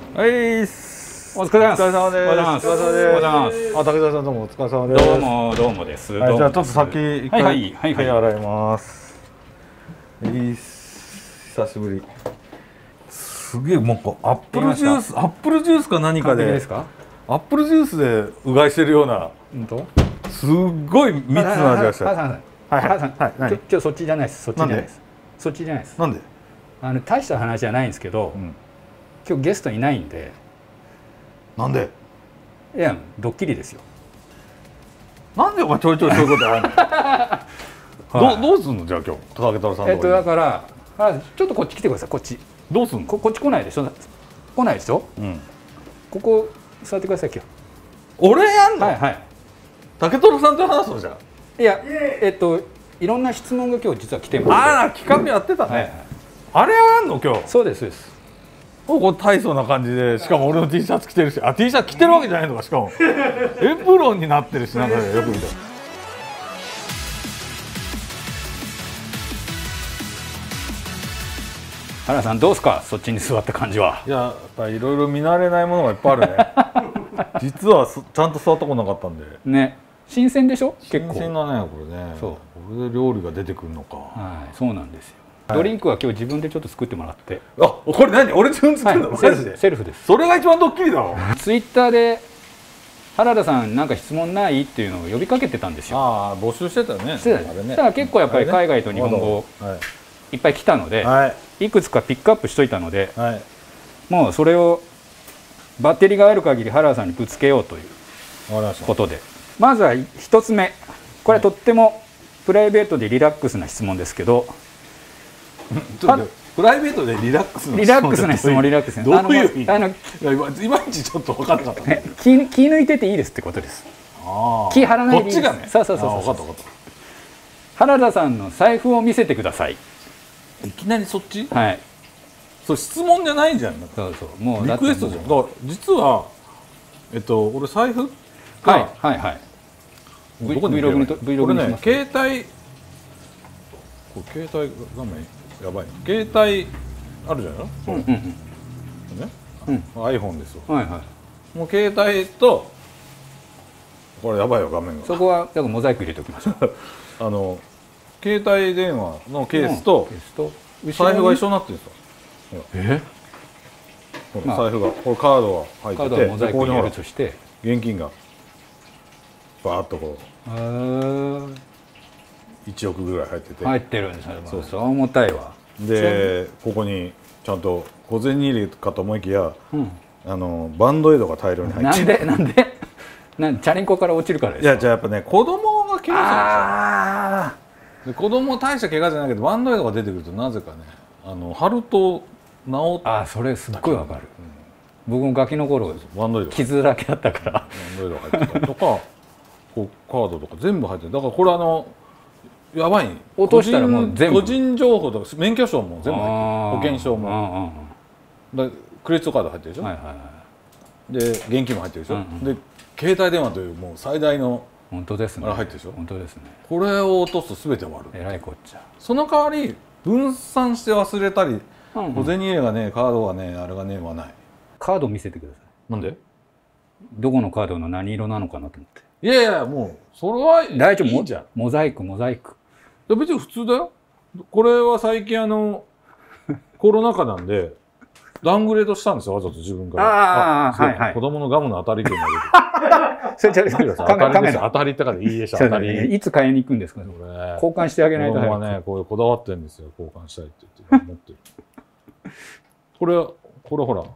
はい、お疲れ様です。 疲れ様です。お疲れ様です。お疲れ様です。あ、武田さんどうもお疲れ様です。 どうもです。 はい、じゃあちょっと先一回手洗います。久しぶり。すげえなんかアップルジュースか何かでアップルジュースでうがいしてるような。すっごい密な味がした。 今日そっちじゃないです。そっちじゃないです。そっちじゃないです。 なんで？ 大した話じゃないんですけど、今日ゲストいないんで。 なんで？ いや、ドッキリですよ。 なんでお前ちょいちょいそういうことやるの？どうすんのじゃあ今日高木太郎さんとか。 だからちょっとこっち来てください。こっち。 どうすんの？ こっち来ないでしょ。来ないですよ。ここ座ってください今日。 俺やんの？ はいはい。 竹太さんと話すのじゃん。 いや、いろんな質問が今日実は来てます。 ああ、企画やってたね。あれやんの今日。 そうですそうです。 こう大層な感じで、しかも俺の T シャツ着てるし、あ T シャツ着てるわけじゃないのか、しかもエプロンになってるし、なんかよく見た。 原さんどうですか、そっちに座った感じは。 いや、やっぱりいろいろ見慣れないものがいっぱいあるね。実はちゃんと座ったことなかったんでね。新鮮でしょ。結構新鮮だねこれね。そう、これで料理が出てくるのか。 はい、そうなんですよ。ドリンクは今日自分でちょっと作ってもらって。 あ、これ何？俺自分作るの？ セルフです。 それが一番ドッキリだろ。 ツイッターで原田さんなんか質問ないっていうのを呼びかけてたんですよ。 ああ、募集してたよね。 だから結構やっぱり海外と日本語いっぱい来たので、いくつかピックアップしといたので、もうそれをバッテリーがある限り原田さんにぶつけようということで、まずは1つ目、これとってもプライベートでリラックスな質問ですけど、 プライベートでリラックスな質問、リラックスなどういう意味？いまいちちょっと分かんなかった。 気抜いてていいですってことです。気張らないでいいです。 こっちがね。 そう。分かった。原田さんの財布を見せてください。 いきなりそっち？ はい。 そう、質問じゃないじゃん。 そうもうリクエストじゃん。だから実は俺財布はいどこに Vlog にします。 携帯画面やばい。携帯あるじゃないの？ね。iPhone ですよ。もう携帯とこれやばいよ画面が。 そこはだからモザイク入れておきましょう。 携帯電話のケースと財布が一緒になってるんですよ。財布がこれカードが入ってて、 モザイク入れるとして現金がバーッとこう1億ぐらい入ってるんですよ。そう重たいわ。 でここにちゃんと小銭入れかと思いきやバンドエイドが大量に入ってる。 なんでチャリンコから落ちるからですか？ いや、じゃあやっぱね、子供が怪我するんですよ。子供大した怪我じゃないけどバンドエイドが出てくるとなぜかね貼ると治って。 それすっごいわかる。僕もガキの頃傷だけだったからバンドエイドが入ってたりとかこうカードとか全部入ってる。だからこれやばい。 落としたらもう全部個人情報とか免許証も全部入ってる。保険証もクレジットカード入ってるでしょ。で現金も入ってるでしょ。で携帯電話というもう最大の本当ですね。 あれ入ってるでしょ。 本当ですね。 これを落とすと全て終わる。 えらいこっちゃ。 その代わり分散して忘れたり小銭入れがねカードがねあれがねはない。 カード見せてください。なんで？どこのカードの何色なのかなと思って。 いやいや、もうそれは大丈夫。いいじゃん。モザイク。 別に普通だよ。これは最近コロナ禍なんでダウングレードしたんですよ、わざと自分から。子供のガムの当たり券が出てる。当たりってかでいいでしょ。当たり。 いつ買いに行くんですか？交換してあげないと。 子供はね、こうこだわってるんですよ。交換したいって言って思ってる。これほら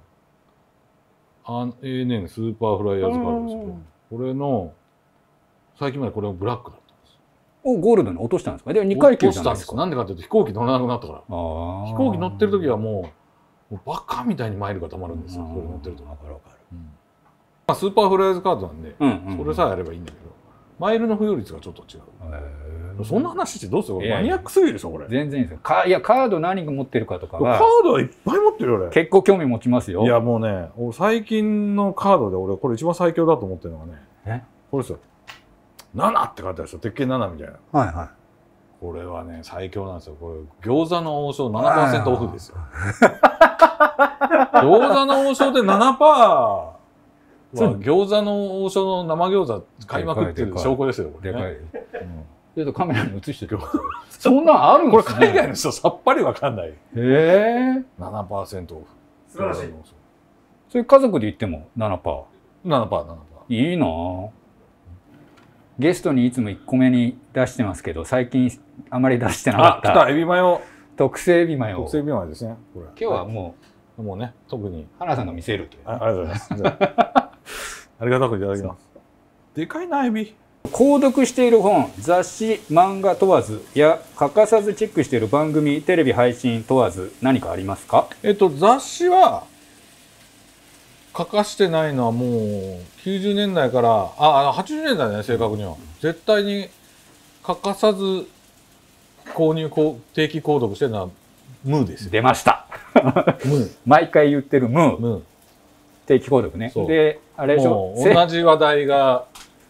ANN スーパーフライヤーズカードですけど、これの最近までこれはブラックだったんです。 ゴールドに落としたんですか？でも2回級じゃないですか。 なんでかっていうと飛行機乗らなくなったから。飛行機乗ってる時はもうバカみたいにマイルがたまるんですよ。これ乗ってると。スーパーフライヤーズカードなんでそれさえあればいいんだけど、マイルの付与率がちょっと違う。そんな話してどうする？マニアックすぎるでしょこれ。 全然いいですよ。いやカード何持ってるかとかは。 カードはいっぱい持ってるよ俺。 結構興味持ちますよ。 いやもうね、最近のカードで俺これ一番最強だと思ってるのがね、これですよ。7って書いてあるでしょ。鉄拳7みたいな。これはね最強なんですよ。これ餃子の王将 7% オフですよ。 餃子の王将で 7% は餃子の王将の生餃子買いまくってる証拠ですよ、これ、ね。でかい。 ちょっとカメラに映してる。そんなんあるんですね。 これ海外の人さっぱりわかんない。7% オフ。 素晴らしい。 それ家族で言っても 7%。 7%。 いいなぁ。ゲストにいつも1個目に出してますけど、最近あまり出してなかった。 来た、エビマヨ。 特製エビマヨ。 特製エビマヨですね。これ今日はもうね、特に。 原さんが見せるという。 ありがとうございます。ありがたくいただきます。でかいな、エビ。 購読している本、雑誌、漫画問わずや欠かさずチェックしている番組、テレビ配信問わず何かありますか？ 雑誌は欠かしてないのはもう90年代から80年代ね、正確には絶対に欠かさず定期購読してるのはムーですよ。 出ました。 ムー。 毎回言ってるムー。定期購読ね。で、あれでしょ。 同じ話題が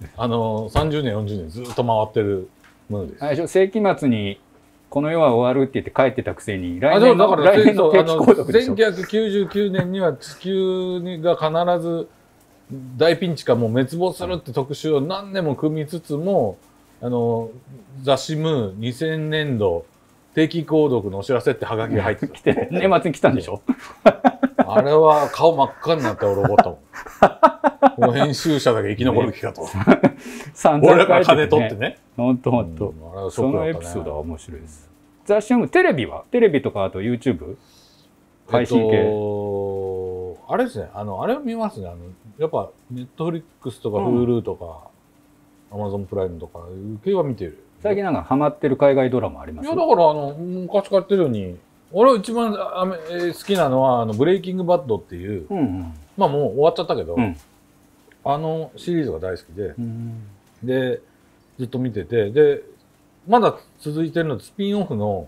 30年40年ずっと回ってるムーです。 あれでしょ。世紀末にこの世は終わるって言って帰ってたくせに来年の定期購読でしょ。 1999年には地球が必ず大ピンチかもう滅亡するって特集を何年も組みつつも雑誌ムー2000年度定期購読のお知らせってハガキが入ってきて年末に来たんでしょ。 あれは顔真っ赤になって俺怒ったもん。この編集者だけ生き残る気かと。俺らから金取ってね。 ほんと。そのエピソードは面白いです。雑誌テレビはテレビとかあと YouTube 配信系。 あれですね。あれを見ますね。やっぱ Netflix とか Hulu とか Amazon プライムとか系は見てる。 最近なんかハマってる海外ドラマあります？ いやだから昔から言ってるように。俺一番好きなのはブレイキングバッドっていう、まあもう終わっちゃったけど、シリーズが大好きで、でずっと見てて、でまだ続いてるのスピンオフの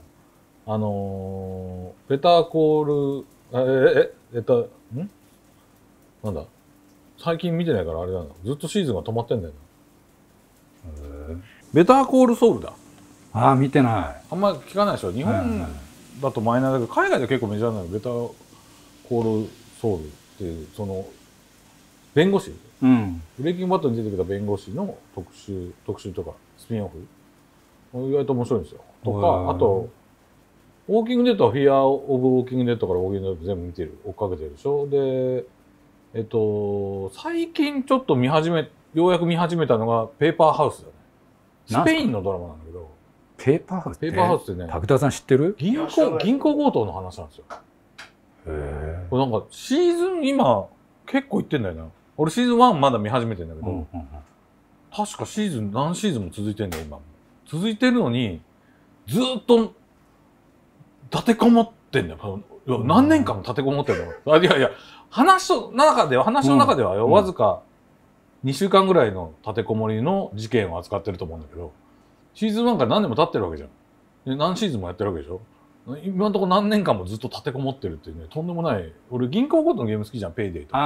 ベターコールなんだ最近見てないからあれなんだ、ずっとシーズンが止まってんだよな。ベターコールソウルだ。 見てない。 あんま聞かないでしょ。日本だとマイナーだけど海外では結構メジャーなの。ベターコールソウルっていうその弁護士、ブレイキングバッドに出てきた弁護士の特集とかスピンオフ意外と面白いんですよ。とかあとウォーキングデッドはフィアオブウォーキングデッドからウォーキングデッド全部見てる、追っかけてるでしょ。で最近ちょっとようやく見始めたのがペーパーハウスだね。スペインのドラマなんだけど。 ペーパーハウスってね、 武田さん知ってる？ 銀行強盗の話なんですよ。これなんかシーズン今結構いってんだよな。俺シーズン1まだ見始めてんだけど、確か何シーズンも続いてんだよ今。続いてるのにずっと立てこもってんだよ。何年間も立てこもってんだよ。いや話の中ではよ、わずか2週間ぐらいの立てこもりの事件を扱ってると思うんだけど、シーズン1から何年も経ってるわけじゃん。で何シーズンもやってるわけでしょ。今のところ何年間もずっと立てこもってるっていうね、とんでもない。俺銀行強盗のゲーム好きじゃん、ペイデイとか。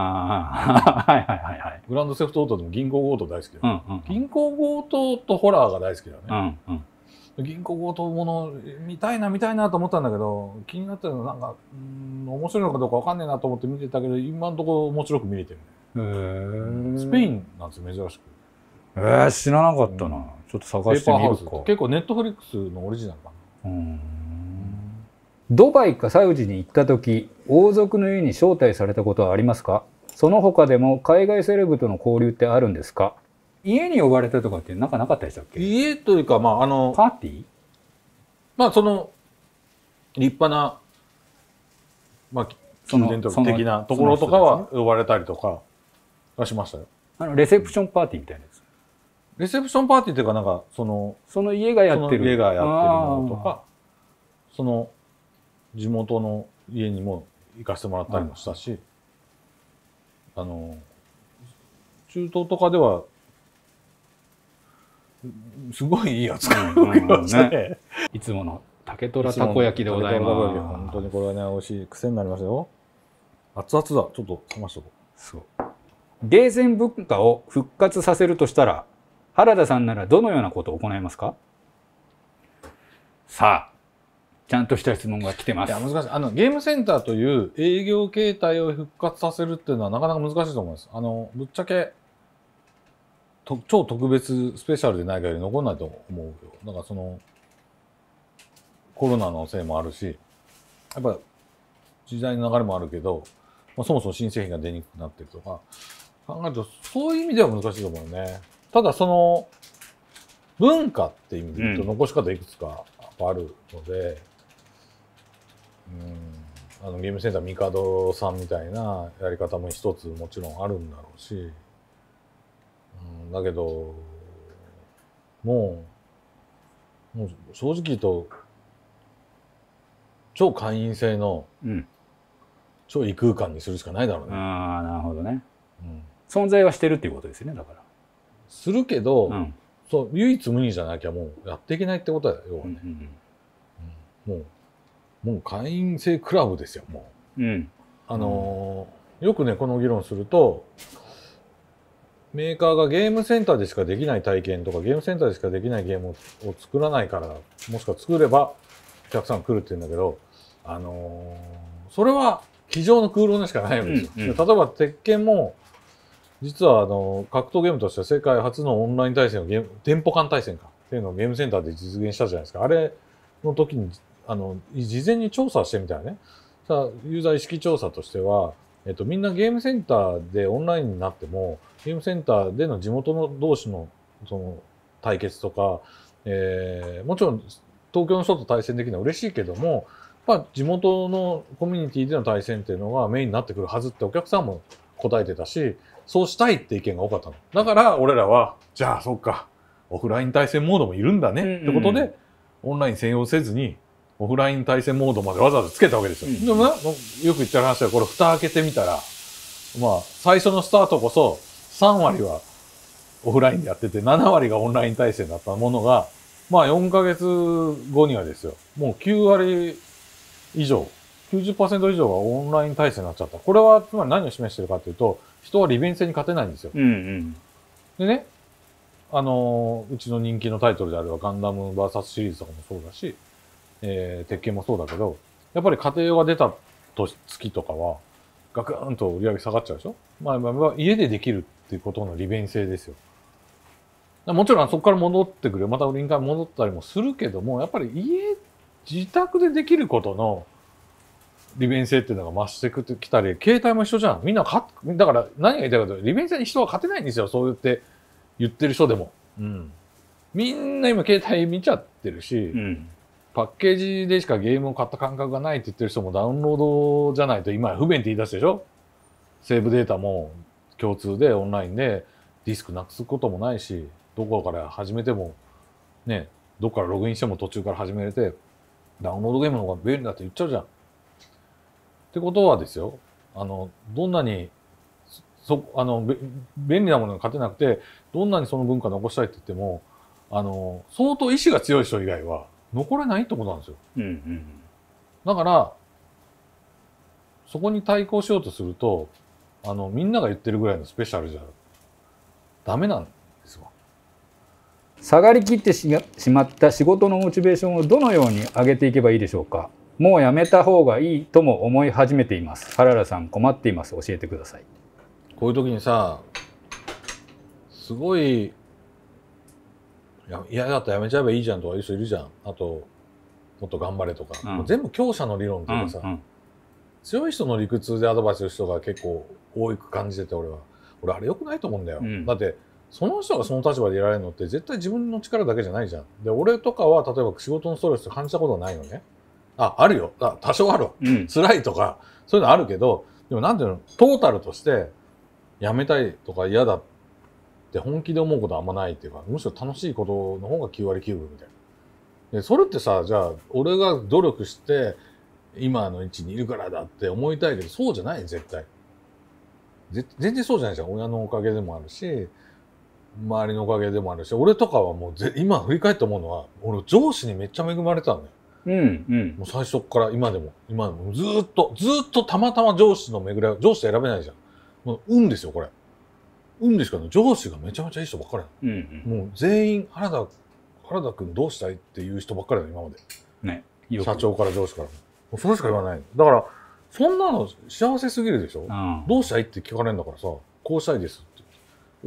グランドセフトオートでも銀行強盗大好きだよ。銀行強盗とホラーが大好きだね。銀行強盗もの見たいなと思ったんだけど、気になってるのなんか面白いのかどうかわかんないなと思って見てたけど、今のところ面白く見れてるね。スペインなんですよ、珍しく。 知らなかったな。ちょっと探してみるか。 結構ネットフリックスのオリジナルかな。 ドバイかサウジに行った時、王族の家に招待されたことはありますか？その他でも海外セレブとの交流ってあるんですか？家に呼ばれたとかってなんかなかったでしたっけ？ 家というかパーティー？ その立派な宮殿とか的なところとかは呼ばれたりとかはしましたよ。 レセプションパーティーみたいなやつ。 レセプションパーティーっていうかなんかその家がやってるのとか、その地元の家にも行かせてもらったりもしたし、中東とかではすごいいいやつね。 いつもの竹虎たこ焼きでございます。 本当にこれはね美味しい癖になりますよ。熱々だ。ちょっと冷ましとこう。 そう。ゲーセン文化を復活させるとしたら、原田さんならどのようなことを行いますか？さあ、 ちゃんとした質問が来てます。 いや難しい。ゲームセンターという営業形態を復活させるっていうのはなかなか難しいと思います。ぶっちゃけ超特別スペシャルでない限り残らないと思うよ。だからコロナのせいもあるし、やっぱ時代の流れもあるけど、そもそも新製品が出にくくなってるとか考えると、そういう意味では難しいと思うよね。ただ文化って意味で言うと残し方いくつかあるので、ゲームセンターミカドさんみたいなやり方も一つもちろんあるんだろうし、だけどもう正直言うと超会員制の超異空間にするしかないだろうね。 ああ、なるほどね。存在はしてるっていうことですよね。だからするけど、そう唯一無二じゃなきゃもうやっていけないってことだよ、要はね。もう会員制クラブですよ、もう。よくねこの議論すると、メーカーがゲームセンターでしかできない体験とかゲームセンターでしかできないゲームを作らないから、もしくは作ればお客さん来るって言うんだけど、それは机上の空論でしかないわけですよ。例えば鉄拳も実は格闘ゲームとしては世界初のオンライン対戦を店舗間対戦かっていうのをゲームセンターで実現したじゃないですか。あれの時に事前に調査してみたらね、さあユーザー意識調査としては、みんなゲームセンターでオンラインになってもゲームセンターでの地元の同士の対決とか、もちろん東京の人と対戦できるのは嬉しいけども、地元のコミュニティでの対戦っていうのがメインになってくるはずってお客さんも答えてたし、そうしたいって意見が多かったの。だから俺らはじゃあそっかオフライン対戦モードもいるんだねってことで、オンライン専用せずにオフライン対戦モードまでわざわざつけたわけですよ。でもな、よく言ってる話はこれ蓋開けてみたら、最初のスタートこそ3割はオフラインでやってて7割がオンライン対戦だったものが、4ヶ月後にはですよ、もう9割以上、90% 以上がオンライン対戦になっちゃった。これはつまり何を示してるかというと、人は利便性に勝てないんですよ。でね、うちの人気のタイトルであればガンダム VS シリーズとかもそうだし、鉄拳もそうだけど、やっぱり家庭用が出た月とかはガクーンと売り上げ下がっちゃうでしょ。家でできるっていうことの利便性ですよ。もちろんそこから戻ってくる、また臨界戻ったりもするけども、やっぱり自宅でできることの利便性っていうのが増してきたり、携帯も一緒じゃん。みんなだから何が言いたいかというと、利便性に人は勝てないんですよ。そう言ってる人でも。みんな今携帯見ちゃってるし、パッケージでしかゲームを買った感覚がないって言ってる人もダウンロードじゃないと今不便って言い出すでしょ。セーブデータも共通でオンラインでディスクなくすこともないし、どこから始めてもね、どこからログインしても途中から始めれて、ダウンロードゲームの方が便利だって言っちゃうじゃん。ってことはですよ、どんなに便利なものが勝てなくて、どんなにその文化残したいって言っても、相当意志が強い人以外は残れないってことなんですよ。だからそこに対抗しようとすると、みんなが言ってるぐらいのスペシャルじゃダメなんですよ。 下がりきってしまった仕事のモチベーションをどのように上げていけばいいでしょうか。もうやめた方がいいとも思い始めています。原田さん困っています。教えてください。 こういう時にさ、すごい嫌だったらやめちゃえばいいじゃんとかいう人いるじゃん。あともっと頑張れとか、もう全部強者の理論っていうかさ、強い人の理屈でアドバイスする人が結構多く感じてて、俺あれ良くないと思うんだよ。だってその人がその立場でいられるのって絶対自分の力だけじゃないじゃん。で俺とかは例えば仕事のストレス感じたことないのね。あるよ。多少あるわ。辛いとかそういうのあるけど、でもなんていうの、トータルとしてやめたいとか嫌だって本気で思うことはあんまないっていうか、むしろ楽しいことの方が9割9分みたいな。でそれってさ、じゃあ俺が努力して今の位置にいるからだって思いたいけど、そうじゃない、絶対。全然そうじゃないじゃん。親のおかげでもあるし、周りのおかげでもあるし、俺とかはもう今振り返って思うのは、俺上司にめっちゃ恵まれたのよ。もう最初から今でもずっとたまたま上司の巡り合い、上司選べないじゃん。もう運ですよ、これ。運ですからね。上司がめちゃめちゃいい人ばっかりなの。もう全員原田君どうしたいっていう人ばっかりだよ、今まで。 社長から上司からもうそれしか言わない。だからそんなの幸せすぎるでしょ、うん、どうしたいって聞かれるんだからさ、こうしたいですって、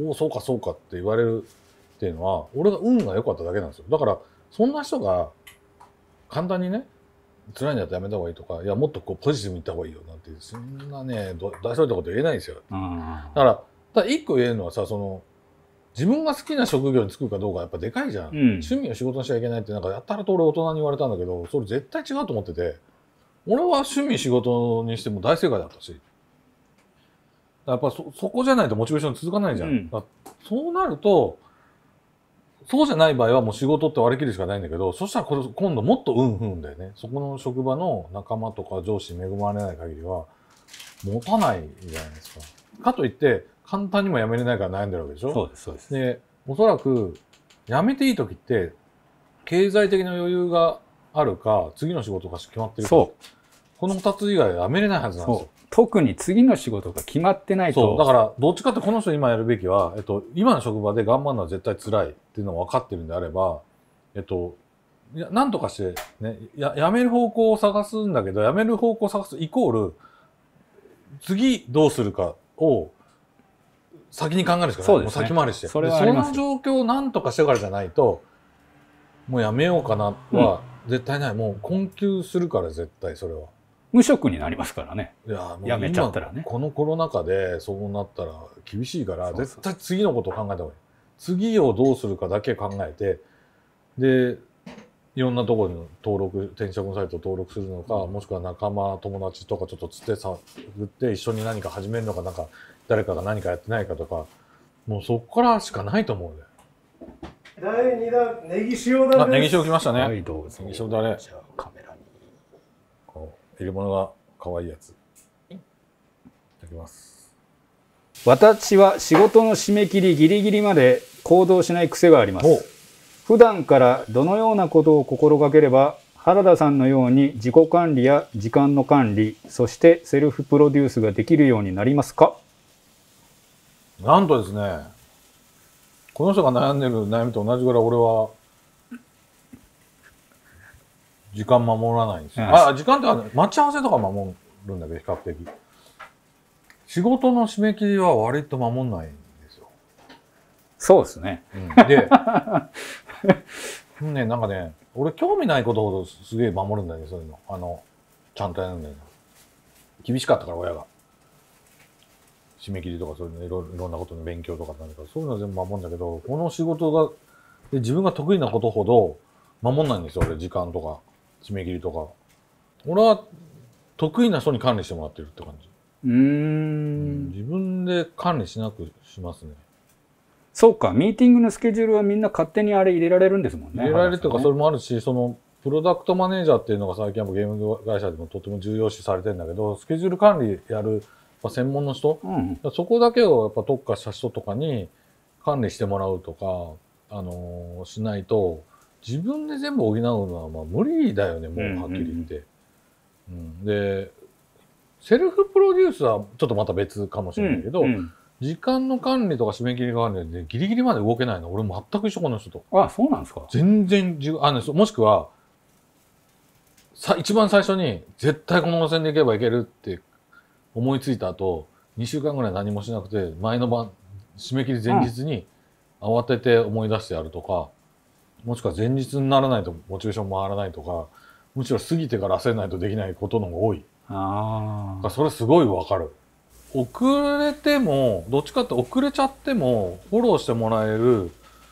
おおそうかそうかって言われるっていうのは俺が運が良かっただけなんですよ。だからそんな人が簡単にね、辛いんだったらやめた方がいいとか、いやもっとこうポジティブにいった方がいいよなんて、そんなね大それたこと言えないんですよ。だから一個言えるのはさ、その自分が好きな職業に就くかどうかやっぱでかいじゃん、うん、趣味を仕事にしちゃいけないってなんかやったらと俺大人に言われたんだけど、それ絶対違うと思ってて、俺は趣味仕事にしても大正解だったし、やっぱそこじゃないとモチベーション続かないじゃん、うん、そうなるとそうじゃない場合はもう仕事って割り切るしかないんだけど、そしたら今度もっと運不運だよね。そこの職場の仲間とか上司に恵まれない限りは持たないじゃないですか。かといって簡単にも辞めれないから悩んでるわけでしょ。 そうですそうです。 でおそらく辞めていい時って経済的な余裕があるか次の仕事が決まってるか、そうこの2つ以外は辞めれないはずなんですよ。 特に次の仕事が決まってないと。 そうだからどっちかってこの人今やるべきは、今の職場で頑張るのは絶対辛いっていうのが分かってるんであれば、なんとかしてね、辞める方向を探すんだけど、辞める方向を探すイコール次どうするかを先に考えるしかない。そうですね、もう先回りして。その状況をなんとかしてからじゃないと、もうやめようかなは絶対ない。もう困窮するから絶対それは。 無職になりますからね。 いやもうやめちゃったらね。 このコロナ禍でそうなったら厳しいから、絶対次のことを考えた方がいい。次をどうするかだけ考えて、でいろんなところに転職のサイトを登録するのか、もしくは仲間友達とかちょっとつって探って一緒に何か始めるのか、なんか誰かが何かやってないかとか、もうそこからしかないと思うね。 第2弾ネギ塩だれです。 ネギ塩来ましたね。 はいどうぞ。 ネギ塩だれ。 じゃあカメラに入れ物が可愛いやつ。いただきます。 私は仕事の締め切りギリギリまで行動しない癖があります。普段からどのようなことを心がければ原田さんのように自己管理や時間の管理、そしてセルフプロデュースができるようになりますか？ なんとですね、この人が悩んでる悩みと同じぐらい俺は時間守らないんですよ。時間って待ち合わせとか守るんだけど比較的。仕事の締め切りは割と守んないんですよ。 そうですね。 で、ね、なんかね、俺興味ないことほどすげえ守るんだよね、そういうの。ちゃんとやるんだよね。厳しかったから親が。締め切りとかそういうのいろんなことの勉強とか何かそういうのは全部守るんだけど、この仕事がで自分が得意なことほど守んないんですよ。俺時間とか締め切りとか。俺は得意な人に管理してもらってるって感じ。自分で管理しなくしますね。 そうか、ミーティングのスケジュールはみんな勝手にあれ入れられるんですもんね。 入れられるというかそれもあるし、そのプロダクトマネージャーっていうのが最近はゲーム会社でもとても重要視されてるんだけど、スケジュール管理やる専門の人、そこだけをやっぱ特化した人とかに管理してもらうとか、しないと自分で全部補うのはまあ無理だよね、もうはっきり言って。でセルフプロデュースはちょっとまた別かもしれないけど、時間の管理とか締め切り管理でギリギリまで動けないの俺全く一緒、この人と。 あ、そうなんですか。 全然もしくは一番最初に絶対この路線で行けばいけるって思いついた後2週間ぐらい何もしなくて前の晩締め切り前日に慌てて思い出してやるとか、もしくは前日にならないとモチベーション回らないとか、むしろ過ぎてから焦らないとできないことの方が多い。それすごいわかる。遅れてもどっちかって遅れちゃってもフォローしてもらえる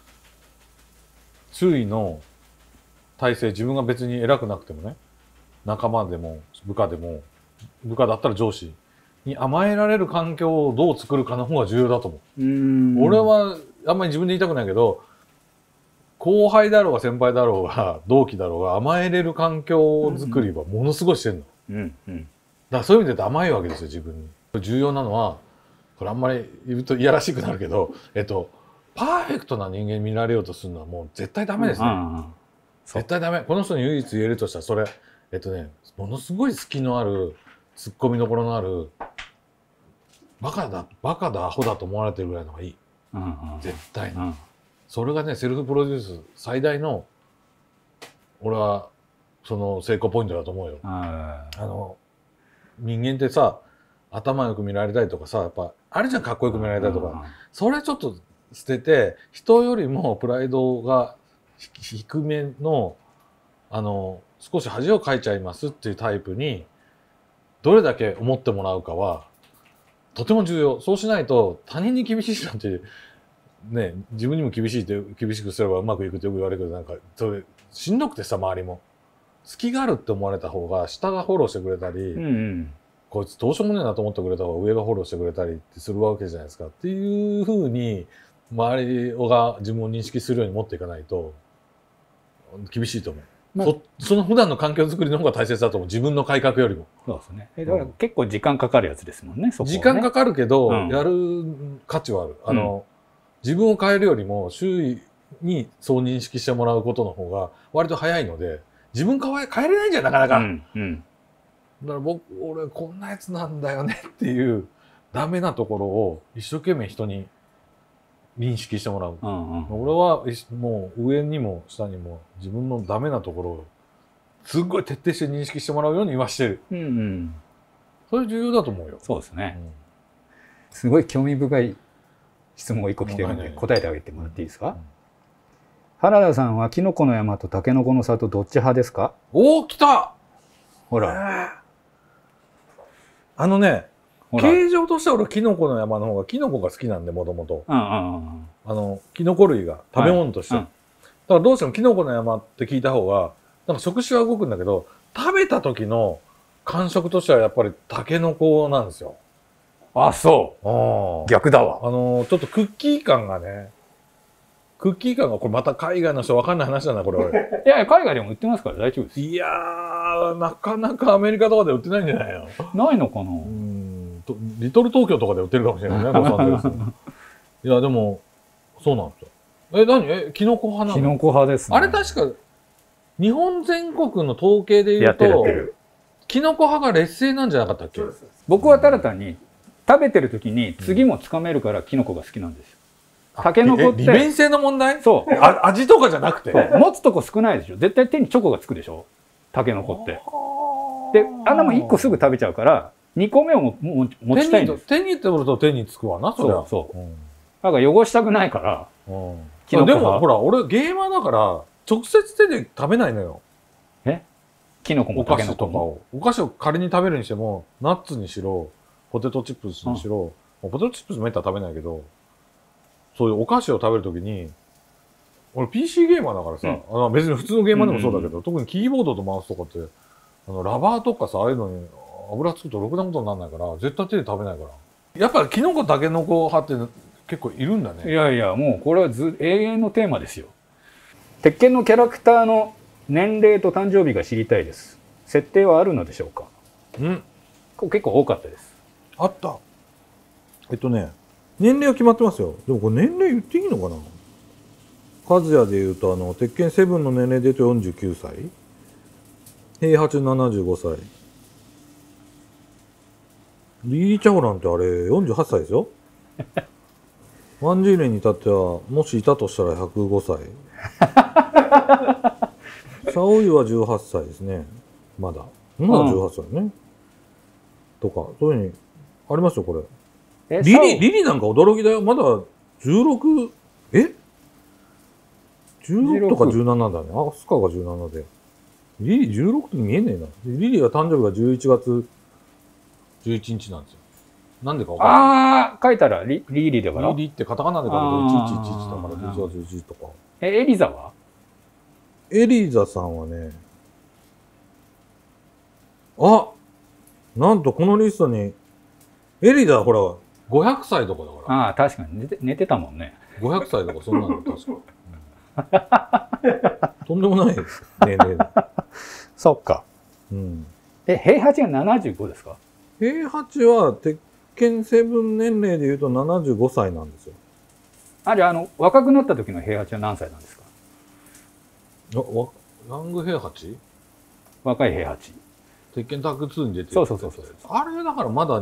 周囲の体制、自分が別に偉くなくてもね、仲間でも部下でも、部下だったら上司に甘えられる環境をどう作るかの方が重要だと思う。俺はあんまり自分で言いたくないけど、後輩だろうが先輩だろうが同期だろうが甘えれる環境作りはものすごいしてるの。だからそういう意味で言うと甘いわけですよ、自分に。重要なのは、これあんまり言うといやらしくなるけど、パーフェクトな人間に見られようとするのはもう絶対ダメですね。絶対ダメ。この人に唯一言えるとしたらそれ、ものすごい隙のある、ツッコミどころのある、バカだアホだと思われてるぐらいの方がいい。絶対に。それがね、セルフプロデュース最大の、俺はその成功ポイントだと思うよ。人間ってさ、頭よく見られたいとかさ、やっぱあるじゃん、かっこよく見られたいとか。それちょっと捨てて、人よりもプライドが低めの少し恥をかいちゃいますっていうタイプにどれだけ思ってもらうかはとても重要。そうしないと他人に厳しいなんてね、自分にも厳しいって厳しくすればうまくいくってよく言われるけど、なんかそれしんどくてさ、周りも好きがあるって思われた方が下がフォローしてくれたり、こいつどうしようもねえなと思ってくれた方が上がフォローしてくれたりってするわけじゃないですかっていうふうに周りが自分を認識するように持っていかないと厳しいと思う。その普段の環境づくりの方が大切だと思う。自分の改革よりも。 そうですね。だから結構時間かかるやつですもんね。そこはね。 時間かかるけど、やる価値はある。自分を変えるよりも周囲にそう認識してもらうことの方が割と早いので、自分変えれないんじゃん、なかなか。だから俺こんなやつなんだよねっていうダメなところを一生懸命人に認識してもらう。俺はもう上にも下にも自分のダメなところをすっごい徹底して認識してもらうように言わしてる。それ重要だと思うよ。 そうですね。すごい興味深い質問が1個来てるので答えてあげてもらっていいですか？原田さんはキノコの山とタケノコの里どっち派ですか？ おー、来た！ ほら。 形状としては俺キノコの山の方がキノコが好きなんで、もともと。キノコ類が食べ物として。だからどうしてもキノコの山って聞いた方が、なんか食指は動くんだけど、食べた時の感触としてはやっぱりタケノコなんですよ。 あ、そう。逆だわ。 ちょっとクッキー感がね、これまた海外の人分かんない話だな、これ。 いや、海外でも売ってますから大丈夫です。 いやー、なかなかアメリカとかで売ってないんじゃないの？ ないのかな？ リトル東京とかで売ってるかもしれないね、ロサンゼルスに。いや、でも、そうなんですよ。キノコ派なの？ キノコ派ですね。 あれ確か、日本全国の統計で言うと、キノコ派が劣勢なんじゃなかったっけ？ 僕はただ単に、食べてる時に次もつかめるからキノコが好きなんですよ。タケノコって。 利便性の問題？ そう。 味とかじゃなくて。 持つとこ少ないでしょ。絶対手にチョコがつくでしょ。タケノコって。で、あんなもん1個すぐ食べちゃうから、2個目を持ちたいんです。 手にってもると手につくわな、それは。 そう。だから汚したくないから、 キノコ派。でもほら、俺ゲーマーだから、直接手で食べないのよ。 キノコもタケノコも。 お菓子を仮に食べるにしても、ナッツにしろ、ポテトチップスにしろ、ポテトチップスめったら食べないけど、そういうお菓子を食べるときに、俺 PC ゲーマーだからさ、別に普通のゲーマーでもそうだけど、特にキーボードとマウスとかって、ラバーとかさ、ああいうのに油つくとろくなことにならないから、絶対手で食べないから。やっぱりキノコタケノコ派って結構いるんだね。 いやいや、もうこれは永遠のテーマですよ。鉄拳のキャラクターの年齢と誕生日が知りたいです。設定はあるのでしょうか？結構多かったです。 あった。年齢は決まってますよ。でもこれ年齢言っていいのかな？和也で言うと、鉄拳7の年齢で言うと49歳。平八75歳。リリー・チャオランってあれ48歳ですよ。ワンジーレンに至っては、もしいたとしたら105歳。シャオユは18歳ですね。まだ18歳ね。とか、そういうふうにありますよ、これ。リリなんか驚きだよ。まだ16、16とか17だね。アスカが17で。リリ16に見えねえな。リリは誕生日が11月11日なんですよ。なんでか分かんない。 ああ、書いたらリリだから。 リリってカタカナで書くと1111だから11月11とか。 エリザは？ エリザさんはね、なんとこのリストに、エリザはほら、500歳とかだから。 ああ、確かに寝てたもんね。 500歳とかそんなの確か。とんでもないです年齢だ。 そっか。平八が75ですか？ 平八は鉄拳7年齢でいうと75歳なんですよ。 じゃあ若くなった時の平八は何歳なんですか？ ヤング平八？ 若い平八。 鉄拳タッグ2に出てる。 そう。 あれだからまだ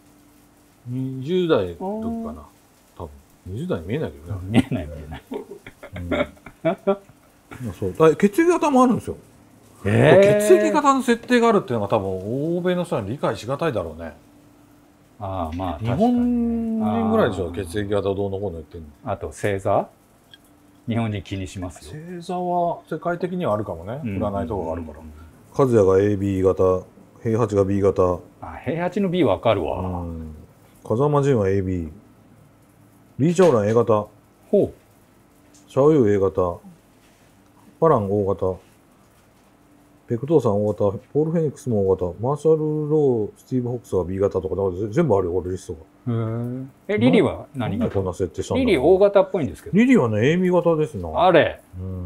20代の時かな。多分。20代に見えないけどね。 見えない。 そう。血液型もあるんですよ。 血液型の設定があるっていうのが多分欧米の人に理解しがたいだろうね。 ああ、まあ日本人ぐらいでしょ、血液型をどうのこうの言ってんの。 あと星座、日本人気にしますよ。 星座は世界的にはあるかもね、占いとかがあるから。和也が AB 型、平八が B 型。 あ、平八の B わかるわ。 風間仁は AB、リー・チャオラン A 型、 ほう、 シャオユー A 型、パラン O 型、ペクトーさん O 型、ポール・フェニックスも O 型、マーシャル・ロー、スティーブ・ホックスは B 型とか、全部あるよ、これリストが。 リリーは何型？ こんな設定したんだろう。 リリー O 型っぽいんですけど。 リリーはね、AB 型ですな。 あれ。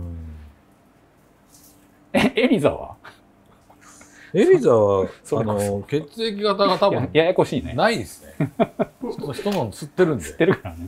エリザは？ エリザは、血液型が多分、 ややこしいね。 ないですね。人の吸ってるんで。 吸ってるからね。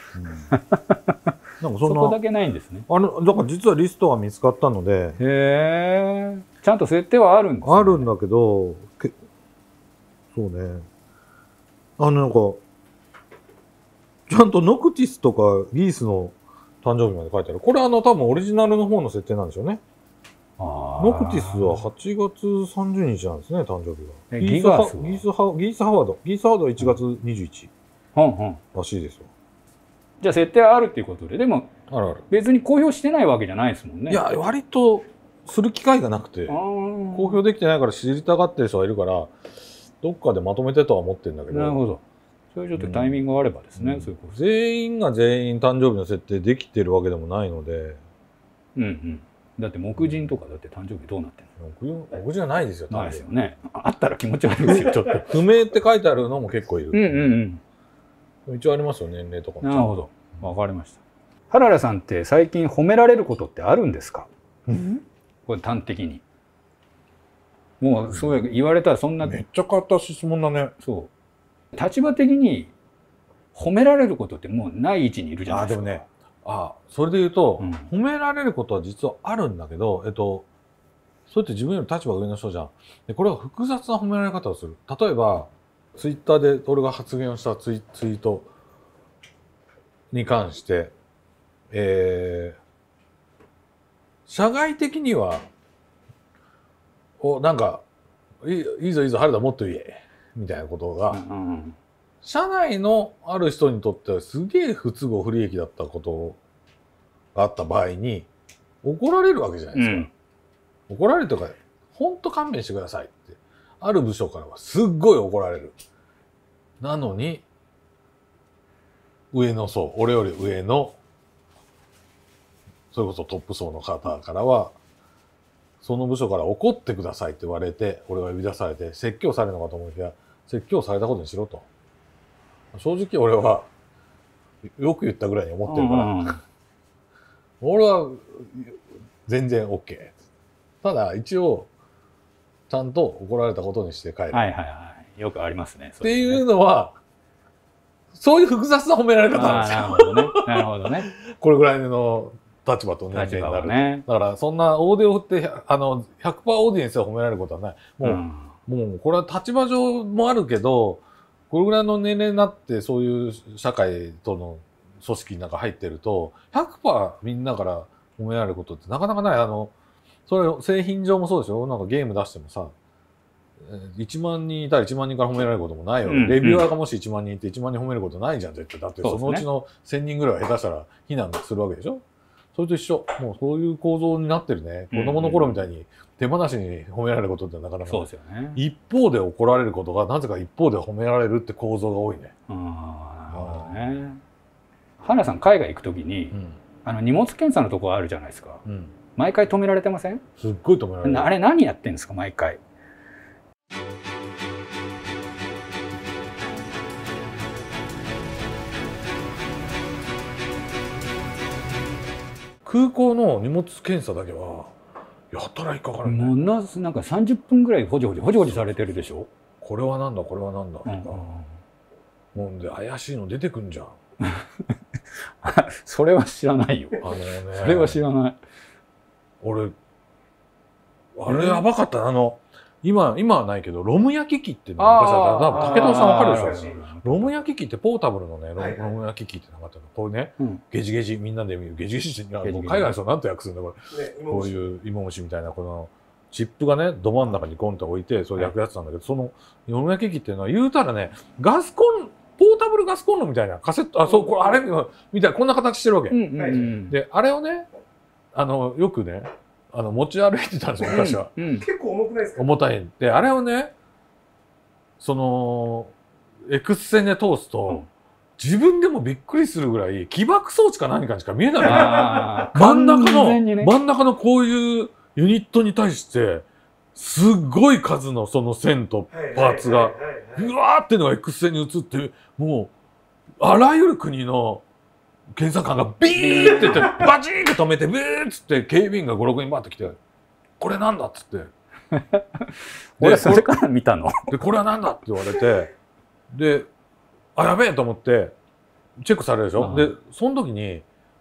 なんかそこだけないんですね。 だから実はリストが見つかったので。 へえ。ちゃんと設定はあるんですね。 あるんだけど、そうね。なんか、ちゃんとノクティスとかギースの誕生日まで書いてある。これ多分オリジナルの方の設定なんでしょうね。ノクティスは8月30日なんですね、誕生日が。ギース・ハワード。ギース・ハワードは1月21らしいですよ。 じゃあ設定はあるっていうことで、でも別に公表してないわけじゃないですもんね。 いや、割とする機会がなくて、公表できてないから知りたがってる人がいるから、どっかでまとめてとは思ってるんだけど。 なるほど。そういうちょっとタイミングがあればですね。 全員が全員誕生日の設定できてるわけでもないので。 だって木人とかだって誕生日どうなってんの？ 木人はないですよ。 ないですよね。あったら気持ち悪いですよ、ちょっと。 不明って書いてあるのも結構いる。一応ありますよ、年齢とかも。 なるほど。わかりました。原田さんって最近褒められることってあるんですか？これ端的に。もうそう言われたらそんな。 めっちゃ変わった質問だね。 そう。立場的に褒められることってもうない位置にいるじゃないですか。 でもね。それで言うと、褒められることは実はあるんだけど、それって自分より立場が上の人じゃん。で、これは複雑な褒められ方をする。例えば、ツイッターで俺が発言をしたツイートに関して、社外的には、なんか、いいぞいいぞ、原田もっと言え、みたいなことが、社内のある人にとってはすげえ不都合不利益だったことがあった場合に怒られるわけじゃないですか。怒られるとか、ほんと勘弁してくださいって。ある部署からはすっごい怒られる。なのに、上の層、俺より上の、それこそトップ層の方からは、その部署から怒ってくださいって言われて、俺が呼び出されて、説教されるのかと思いきや、説教されたことにしろと。正直俺はよく言ったぐらいに思ってるから、俺は全然 OK。ただ一応ちゃんと怒られたことにして帰る。 よくありますね。 っていうのはそういう複雑な褒められ方なんですよ。 なるほどね。なるほどね。 これぐらいの立場と年齢になる。ね、だからそんな大手を振って100% オーディエンスが褒められることはない。もうこれは立場上もあるけど。これぐらいの年齢になってそういう社会との組織の中入ってると 100% みんなから褒められることってなかなかない。それ製品上もそうでしょ。なんかゲーム出してもさ、1万人いたら1万人から褒められることもないよ。レビューアーがもし1万人いて1万人褒めることないじゃん絶対。だってそのうちの1000人ぐらいは下手したら非難するわけでしょ。それと一緒。もうそういう構造になってるね。子供の頃みたいに手放しに褒められることってなかなかそうですよね。 一方で怒られることがなぜか一方で褒められるって構造が多いね。 なるほどね。原さん海外行くときに、荷物検査のところあるじゃないですか。毎回止められてません？ すっごい止められる。 あれ何やってんですか毎回。 空港の荷物検査だけはやったら引っかかるね。 もうなんか30分ぐらいほじほじされてるでしょ。 これはなんだこれはなんだとか、もんで怪しいの出てくんじゃん。 それは知らないよ。それは知らない。 俺あれやばかった。今はないけどロム焼き器って昔あった。武田さんわかるでしょ。ロム焼き器ってポータブルのねロム焼き器ってなかったの。これね、ゲジゲジみんなで見るゲジゲジって海外の人なんと訳すんだこれ。こういう芋虫みたいなこのチップがねど真ん中にゴンと置いてそれ焼くやつなんだけど、そのよもやき器っていうのは言うたらねガスコンポータブルガスコンロみたいなカセットそうこれあれみたいなこんな形してるわけ。であれをねよくね持ち歩いてたんですよ昔は。 結構重くないですか？ 重たい。であれをねそのエクス線で通すと、自分でもびっくりするぐらい起爆装置か何かにしか見えない。真ん中のこういうユニットに対してすっごい数のその線とパーツがうわーってのが X 線に映ってもうあらゆる国の検査官がビーってってバチーンって止めてビーッつって警備員が56人バーって来て「これなんだ?」っつって俺それから見たのでこれはなんだって言われてであやべえと思ってチェックされるでしょ。でその時に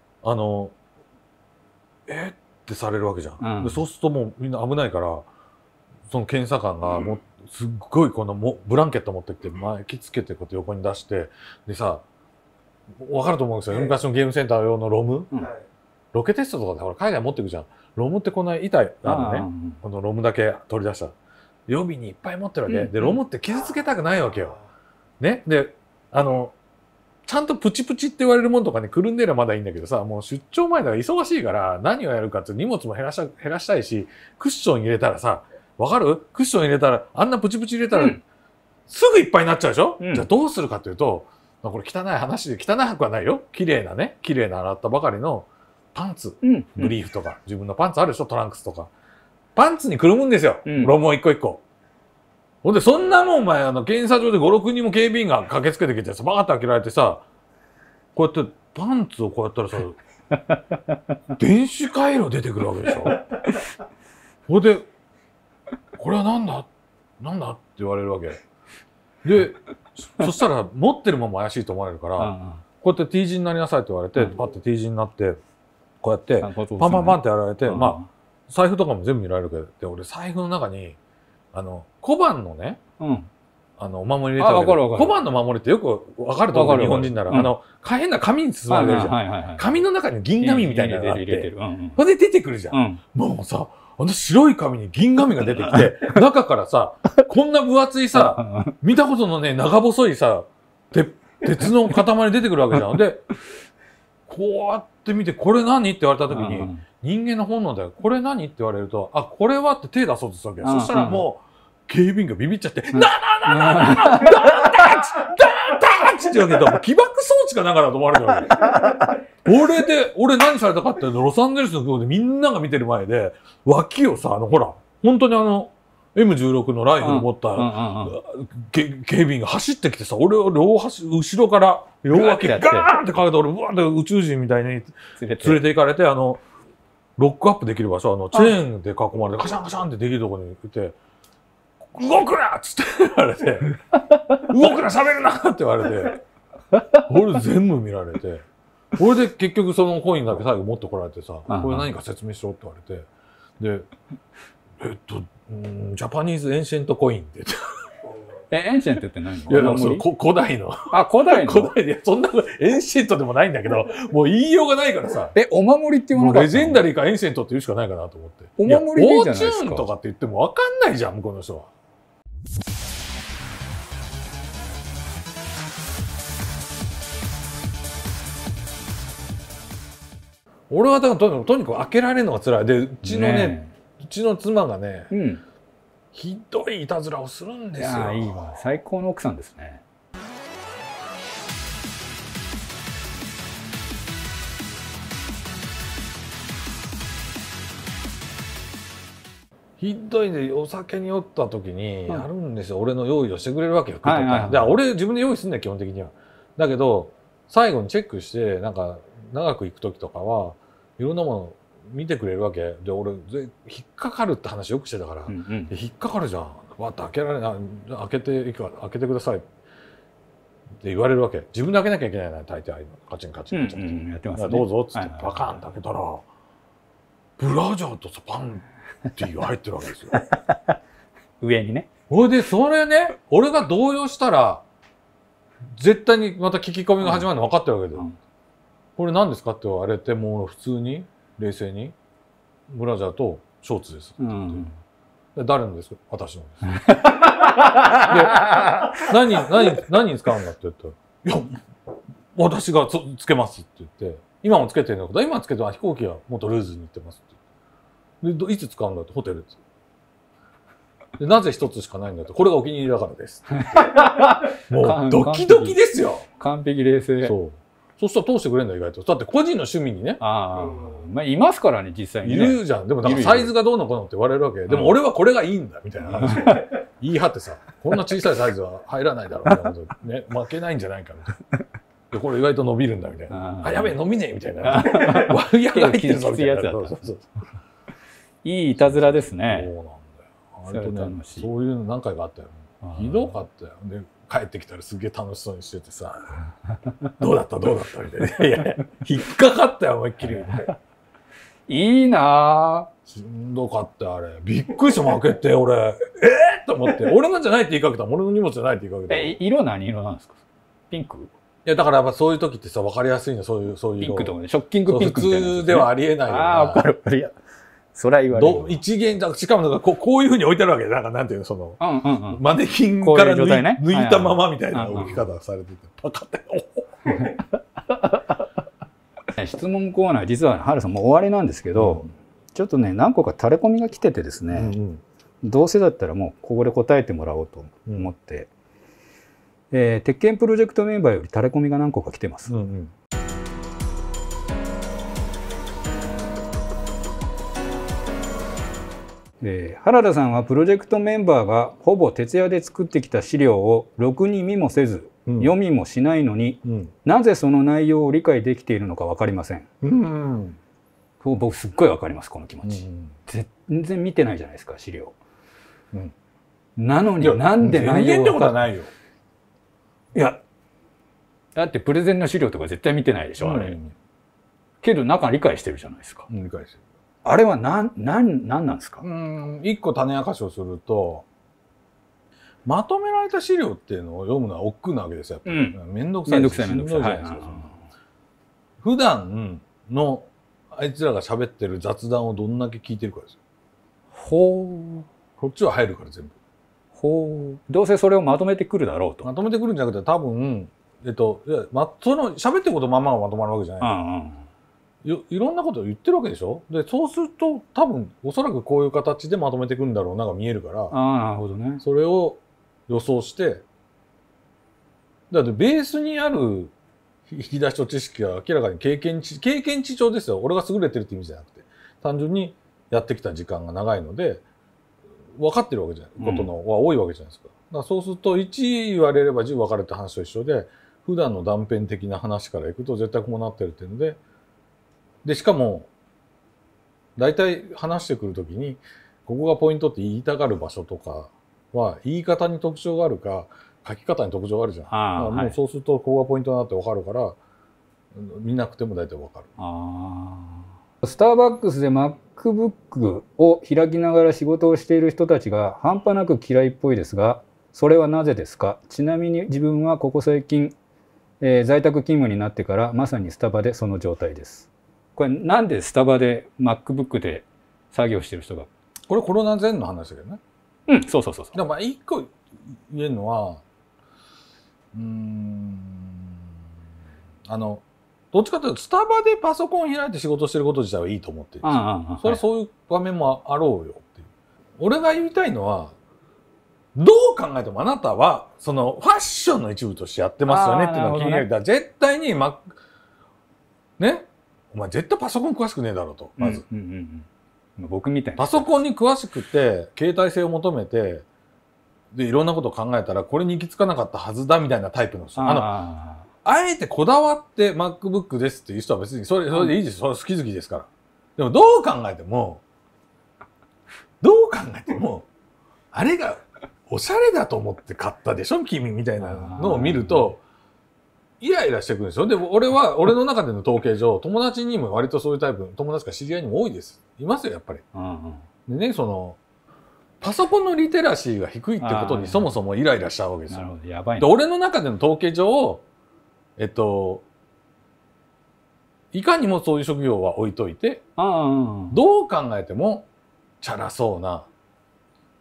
ってされるわけじゃん。でそうするともうみんな危ないからその検査官がもうすっごいこのブランケット持ってきて巻きつけてこうやって横に出してでさ分かると思うんですよ、昔のゲームセンター用のロム、ロケテストとかでほら海外持ってくじゃん。ロムってこんな板あるのね、このロムだけ取り出した予備にいっぱい持ってるわけで、ロムって傷つけたくないわけよ。ね、でちゃんとプチプチって言われるものとかねくるんでればまだいいんだけどさ、もう出張前だから忙しいから何をやるかって荷物も減らしたいし、クッション入れたらさわかる？クッション入れたらあんなプチプチ入れたら、すぐいっぱいになっちゃうでしょ。じゃあどうするかというと、これ汚い話で汚くはないよ。綺麗な洗ったばかりのパンツ、ブリーフとか自分のパンツあるでしょ、トランクスとかパンツにくるむんですよ、ロムを一個一個。ほんでそんなもんお前検査場で5、6人も警備員が駆けつけてきてさバーッと開けられてさ、こうやってパンツをこうやったらさ電子回路出てくるわけでしょ。ほんでこれはなんだって言われるわけで、そしたら持ってるもんも怪しいと思われるからこうやって T 字になりなさいって言われて、パッて T 字になってこうやってパンパンパンってやられて、まあ財布とかも全部見られるけど、で俺財布の中に小判のね、お守り入れたわけど、小判の守りってよく分かると思う、日本人なら変な紙に包まれてるじゃん。紙の中に銀紙みたいなのがあってほんで出てくるじゃん。もうさ白い紙に銀紙が出てきて中からさこんな分厚いさ見たことのね長細いさ鉄の塊出てくるわけじゃん。でこうやって見てこれ何って言われた時に人間の本能だよ。これ何って言われるとあこれはって手出そうとするわけよ。そしたらもう警備員がビビっちゃって「なダーンタッチダーンタッチ!」って言うわけど起爆装置かなんかだと思われるわけ。俺何されたかってロサンゼルスの空港でみんなが見てる前で脇をさほら本当にM16 のライフル持った警備員が走ってきてさ俺を後ろから両脇ガーンってかけて俺うわって宇宙人みたいに連れて行かれてロックアップできる場所チェーンで囲まれてカシャンカシャンってできるところにいて「動くな!」っつって言われて「動くな喋るな!」って言われて俺全部見られて、俺で結局そのコインだけ最後持ってこられてさ「これ何か説明しろ」って言われてでジャパニーズエンシェントコインって言って。 エンシェントって何？いやそれ古代の。 古代の？ 古代でそんなエンシェントでもないんだけどもう言いようがないからさ。 お守りっていうものがレジェンダリーかエンシェントって言うしかないかなと思って。 お守りでいいじゃないですか。 オーチューンとかって言っても分かんないじゃん向こうの人は。俺はだからとにかく開けられるのが辛いで、うちの妻がね、ひどいいたずらをするんですよ。 いいわ、最高の奥さんですね。 ひどいでお酒に酔った時にやるんですよ。俺の用意をしてくれるわけよ。俺自分で用意すんだよ基本的には。だけど最後にチェックしてなんか長く行く時とかはいろんなもの見てくれるわけで、俺引っかかるって話よくしてたから、引っかかるじゃん。わって開けられない、開けてくださいって言われるわけ。自分で開けなきゃいけないな、大抵カチンカチンカチンやってますね。どうぞっつってパカンって開けたらブラジャーとパンティーが入ってるわけですよ。 上にね。 それでそれね、俺が動揺したら絶対にまた聞き込みが始まるの分かってるわけで、これ何ですかって言われてもう普通に冷静にブラジャーとショーツですって言って、 誰のですか？私のです。で、何に使うんだって言ったら、いや、私がつけますって言って、今もつけてるんだけど、今つけて飛行機はもっとルーズに行ってますって。で、いつ使うんだって、ホテルです。で、なぜ一つしかないんだって、これがお気に入りだからです。もう、ドキドキですよ。 完璧冷静。 そう。そしたら通してくれるんだ、意外と。だって個人の趣味にね。 ああ。まあ、いますからね、実際に、 ね。いるじゃん。でも、なんかサイズがどうのこうのって言われるわけ。でも、俺はこれがいいんだ、みたいな話。言い張ってさ、こんな小さいサイズは入らないだろう、みたいなこと。ね、負けないんじゃないか、みたいな。で、これ意外と伸びるんだ、みたいな。あ、やべえ、伸びねえ、みたいな。悪いやが入ってるぞ、みたいな。 いいいたずらですね。 そうなんだよ。割とね、そういうの何回かあったよ。ひどかったよ。で、帰ってきたらすげえ楽しそうにしててさ、どうだったみたいな。いや、引っかかったよ、思いっきり。 いいなぁ。 しんどかったよ、あれ。びっくりした、負けて、俺。と思って。俺のじゃないって言いかけた。俺の荷物じゃないって言いかけた。 色何色なんですか？ピンク？ いや、だからやっぱそういう時ってさ、分かりやすいの、そういう色。 ピンクとかね、ショッキングピンクみたいな、 普通ではありえないよ。 ああ、わかる。いや、それは言われる。 一元、しかもこういう風に置いてあるわけで、なんかなんていうの、その、マネキンから抜いたままみたいな置き方されてて、パカって。 質問コーナー、実は原さんもう終わりなんですけど、ちょっとね、何個かタレコミが来ててですね、どうせだったらもうここで答えてもらおうと思って、鉄拳プロジェクトメンバーよりタレコミが何個か来てます。原田さんはプロジェクトメンバーがほぼ徹夜で作ってきた資料をろくに見もせず、読みもしないのに、なぜその内容を理解できているのか分かりません。僕すっごい分かります、この気持ち。全然見てないじゃないですか、資料。なのになんで内容が分かんない。いや、だってプレゼンの資料とか絶対見てないでしょ、あれ。けど中理解してるじゃないですか。 理解してる。 あれはなんなんですか？ 一個種明かしをすると、まとめられた資料っていうのを読むのは億劫なわけですよ。めんどくさいし、しんどいじゃないですか。普段のあいつらが喋ってる雑談をどんだけ聞いてるかですよ。こっちは入るから全部。 どうせそれをまとめてくるだろうと。 まとめてくるんじゃなくて、多分、その喋ってることまんまがまとまるわけじゃない。いろんなことを言ってるわけでしょ。で、そうすると多分おそらくこういう形でまとめていくんだろうなが見えるから、 なるほどね。 それを予想して、だってベースにある引き出しと知識は明らかに経験値上ですよ。俺が優れてるって意味じゃなくて、単純にやってきた時間が長いので分かってるわけじゃない、ことのは多いわけじゃないですか。だからそうすると1言われれば10分かるって話と一緒で、普段の断片的な話からいくと絶対こうなってるっていうので。で、しかも、大体話してくるときに、ここがポイントって言いたがる場所とかは、言い方に特徴があるか、書き方に特徴があるじゃん。もうそうすると、ここがポイントだなってわかるから、見なくても大体わかる。スターバックスで MacBook を開きながら仕事をしている人たちが半端なく嫌いっぽいですが、それはなぜですか？ちなみに自分はここ最近、在宅勤務になってからまさにスタバでその状態です。これなんでスタバで MacBook で作業してる人が？これコロナ前の話だけどね。そう。でもまあ一個言えるのは、どっちかというとスタバでパソコン開いて仕事してること自体はいいと思ってるんですよ。それはそういう場面もあろうよっていう。俺が言いたいのは、どう考えてもあなたはそのファッションの一部としてやってますよねっていうのが気になる。だから絶対にね。お前絶対パソコン詳しくねえだろうと、まず。僕みたいな。パソコンに詳しくて、携帯性を求めて、で、いろんなことを考えたら、これに行き着かなかったはずだみたいなタイプの人。あえてこだわって MacBook ですっていう人は別にそれでいいです。それ好き好きですから。でもどう考えても、あれがおしゃれだと思って買ったでしょ君みたいなのを見ると、イライラしてくるんですよ。でも俺の中での統計上、友達にも割とそういうタイプ、友達か知り合いにも多いです。いますよ、やっぱり。でね、パソコンのリテラシーが低いってことにそもそもイライラしちゃうわけですよ。なるほど、やばいね。で、俺の中での統計上、いかにもそういう職業は置いといて、どう考えてもチャラそうな、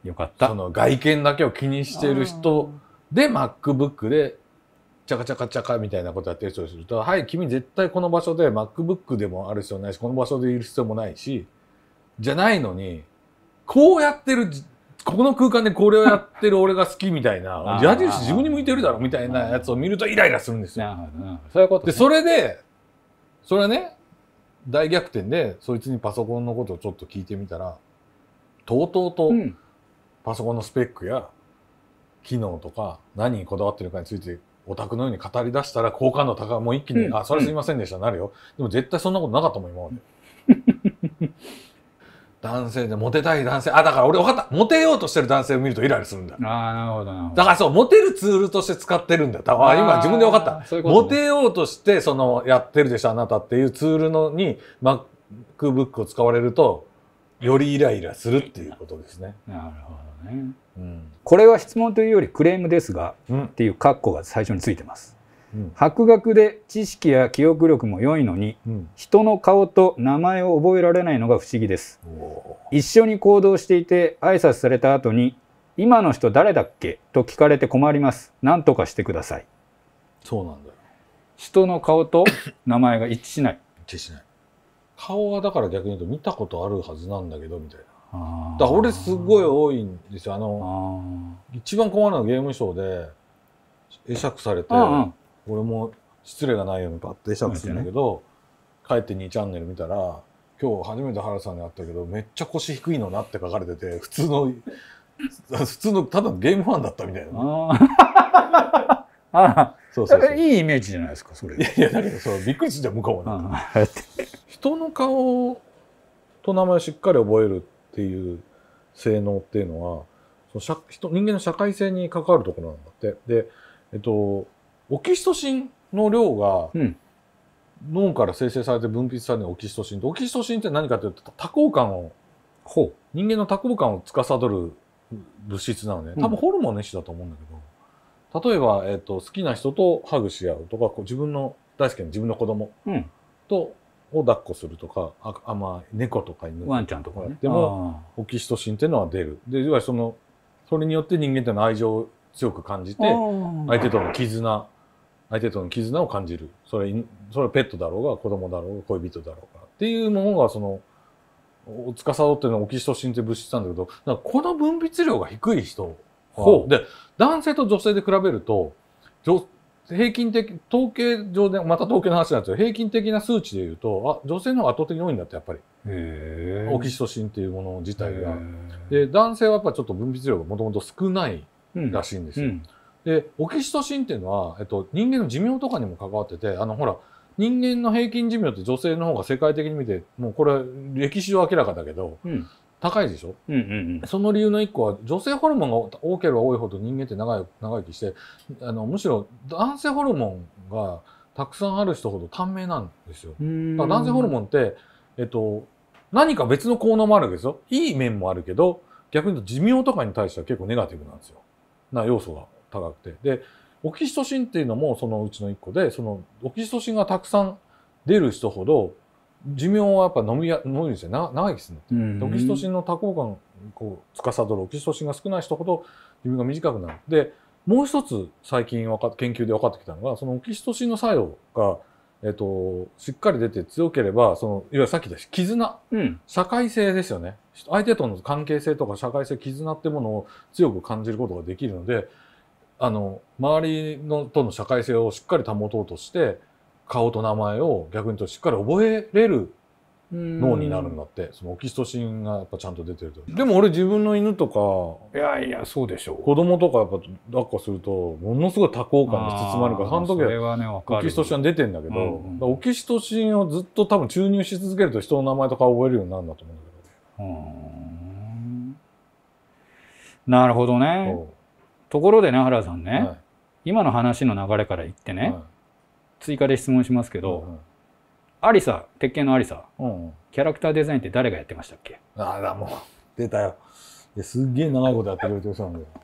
よかった。 その外見だけを気にしている人で MacBook でチャカチャカチャカみたいなことやってる人にすると、はい、君絶対この場所で MacBook でもある必要ないし、この場所でいる必要もないし、じゃないのに、こうやってる、ここの空間でこれをやってる俺が好きみたいな、矢印自分に向いてるだろみたいなやつを見るとイライラするんですよ。 そういうこと、 ね。で、それはね、大逆転で、そいつにパソコンのことをちょっと聞いてみたら、とうとうとパソコンのスペックや機能とか何にこだわってるかについてオタクのように語り出したら好感度高い、もう一気に、あ、それすいませんでした、なるよ。でも絶対そんなことなかったもん、今まで。男性でモテたい男性、だから俺分かった。モテようとしてる男性を見るとイライラするんだ。 なるほど、なるほど。 だからそう、モテるツールとして使ってるんだよ。今自分で分かった。モテようとして、やってるでしょ、あなたっていうツールに MacBook を使われると、よりイライラするっていうことですね。 なるほどね。これは質問というよりクレームですが、っていう括弧が最初についてます。博学で知識や記憶力も良いのに、人の顔と名前を覚えられないのが不思議です。一緒に行動していて挨拶された後に「今の人誰だっけ?」と聞かれて困ります。何とかしてください。 そうなんだよ。 人の顔と名前が一致しない。 一致しない。顔はだから逆に言うと見たことあるはずなんだけどみたいな。だから俺すごい多いんですよ。一番困るのはゲームショーで会釈されて、俺も失礼がないようにパッと会釈するんだけど、帰って2チャンネル見たら今日初めて原さんに会ったけどめっちゃ腰低いのなって書かれてて、普通のただのゲームファンだったみたいな。 そういいイメージじゃないですかそれ。 いやだけどびっくりするじゃん向こうは。人の顔と名前をしっかり覚えるっていう性能っていうのは人間の社会性に関わるところなんだって。でオキシトシンの量が脳から生成されて分泌されるオキシトシン。オキシトシンって何かというと多幸感を、人間の多幸感を司る物質なのね。多分ホルモンの一種だと思うんだけど、例えば、好きな人とハグし合うとか、自分の大好きな自分の子供を抱っこするとか、猫とか犬ワンちゃんとかでもオキシトシンっていうのは出る。で、いわゆるそれによって人間というのは愛情を強く感じて、相手との絆を感じる。それはペットだろうが子供だろうが恋人だろうがっていうものが司ってるのはオキシトシンっていう物質なんだけど、この分泌量が低い人で、男性と女性で比べると平均的統計上でまた統計の話なんですよ。平均的な数値でいうと女性の方が圧倒的に多いんだってやっぱりオキシトシンっていうもの自体が。で男性はやっぱりちょっと分泌量がもともと少ないらしいんですよ。でオキシトシンっていうのは、人間の寿命とかにも関わってて、ほら人間の平均寿命って女性の方が世界的に見てもうこれ歴史上明らかだけど、高いでしょ。その理由の一個は女性ホルモンが多ければ多いほど人間って長生きしてむしろ男性ホルモンがたくさんある人ほど短命なんですよ。だから男性ホルモンって、何か別の効能もあるわけですよ。いい面もあるけど逆に言うと寿命とかに対しては結構ネガティブなんですよ。要素が高くて。でオキシトシンっていうのもそのうちの一個で、オキシトシンがたくさん出る人ほど寿命はやっぱ伸びるんですよ。長生きするんだって。オキシトシンの多幸感を司るオキシトシンが少ない人ほど寿命が短くなる。でもう一つ最近研究で分かってきたのが、そのオキシトシンの作用が、しっかり出て強ければいわゆるさっき言った絆、社会性ですよね。相手との関係性とか社会性、絆ってものを強く感じることができるので、周りとの社会性をしっかり保とうとして顔と名前を逆に言うとしっかり覚えれる脳になるんだって。そのオキシトシンがやっぱちゃんと出てると。でも俺自分の犬とかいやそうでしょう。 子供とかやっぱ抱っこするとものすごい多幸感で包まれるから、その時はオキシトシンは出てんだけど、オキシトシンをずっと多分注入し続けると人の名前とか覚えるようになるんだと思うんだけど。なるほどね。ところでね原さんね、今の話の流れから言ってね、追加で質問しますけど、アリサ、鉄拳のアリサ、キャラクターデザインって誰がやってましたっけ？ もう出たよ。すっげえ長いことやってくれてる人なんだよ。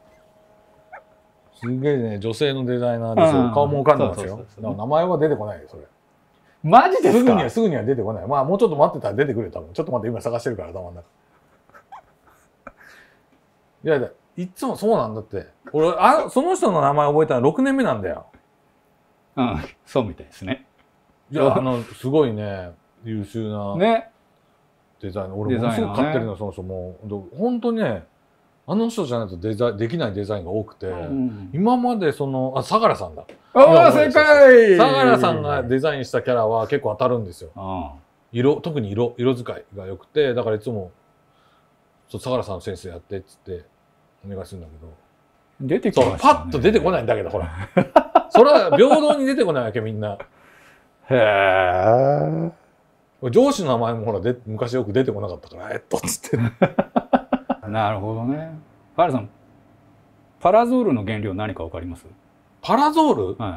すげえね、女性のデザイナーですよ。顔もわかんないですよ。名前は出てこないよそれ。 マジですか？ すぐには出てこない。もうちょっと待ってたら出てくるよ多分。ちょっと待って今探してるから頭の中。 いやいつもそうなんだって。俺その人の名前覚えたの6年目なんだよ。 うん、そうみたいですね。 いやすごいね優秀なデザイナー。俺ものすごく買ってるのその人も本当にねあの人じゃないとできないデザインが多くて、今まで相良さんだ。 ああ正解。 相良さんがデザインしたキャラは結構当たるんですよ。特に色使いが良くて、だからいつも相良さんの先生やってっつってお願いするんだけど、 出てきましたね。 パッと出てこないんだけど、ほらそれは平等に出てこないわけみんな。 へえ。 上司の名前もほら昔よく出てこなかったからっつってなるほどね。原さん、パラゾールの原料何かわかります？ パラゾール？ はい。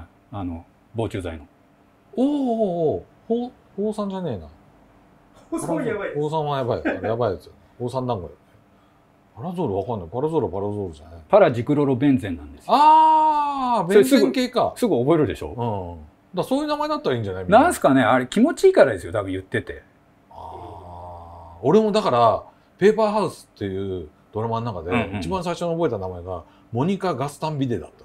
防虫剤の。 放酸じゃねえな。 放酸やばい。 放酸はやばい。やばいですよ。放酸団子よ。パラゾールわかんない。パラゾールじゃない。 パラジクロロベンゼンなんですよ。 ああ、ベンゼン系か。 すぐ覚えるでしょ？ うん。そういう名前だったらいいんじゃない？ なんすかね、あれ気持ちいいからですよ、多分言ってて。 俺もだから、ペーパーハウスっていうドラマの中で、一番最初に覚えた名前が、モニカ・ガスタン・ビデだった。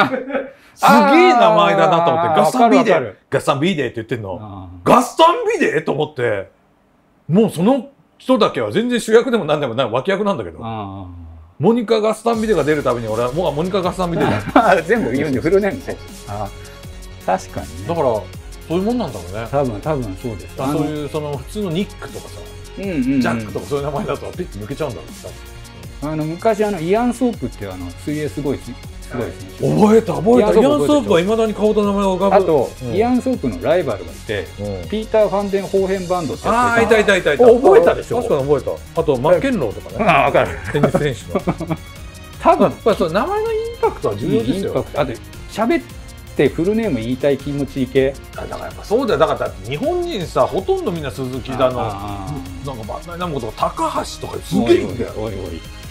すげえ名前だなと思って、ガスタン・ビデ、ガスタン・ビデって言ってんの。ガスタン・ビデと思って、もうその人だけは全然主役でも何でもない脇役なんだけど、モニカ・ガスタン・ビデが出るたびに俺はもうモニカ・ガスタン・ビデだ。 全部言うんでフルネームで。確かにね。 だからそういうもんなんだろうね。 多分そうです。 そういう普通のニックとかさ、ジャックとかそういう名前だとピッと抜けちゃうんだろうさ。 昔イアン・ソープって水泳すごいですね。 覚えたイアン・ソープはいまだに顔と名前が浮かぶ。 あとイアン・ソープのライバルがいて、ピーター・ファンデン・ホーヘンバンドってやつ。 ああいた。 覚えたでしょ？ 確かに覚えた。あとマッケンローとかね。 わかる。 テニス選手の。多分やっぱり名前のインパクトは重要ですよ。 あと喋ってフルネーム言いたい気持ちいい系。 だからやっぱそうだよ。だから日本人さほとんどみんな鈴木だの、なんかバンダイナムコとか高橋とかすげえんだよ。 おい。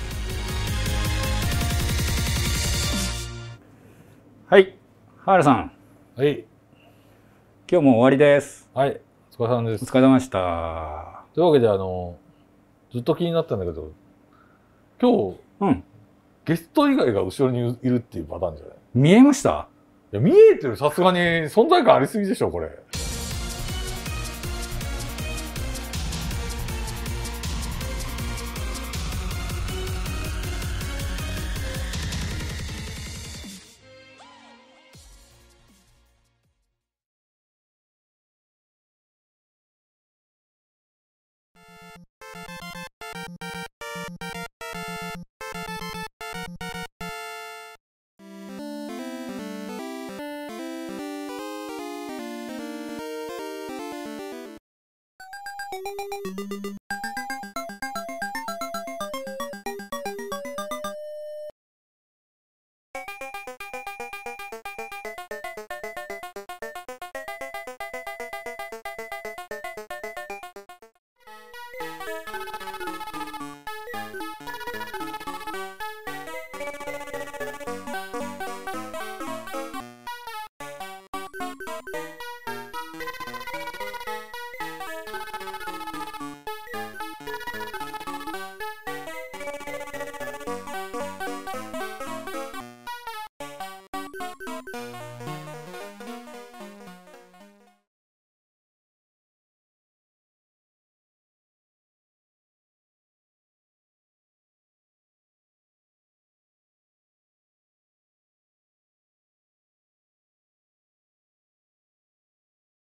はい、原さん。 はい。 今日も終わりです。 はい。お疲れ様です。 お疲れ様でした。 というわけでずっと気になったんだけど、今日、ゲスト以外が後ろにいるっていうパターンじゃない？ 見えました？ いや見えてる。さすがに存在感ありすぎでしょこれ。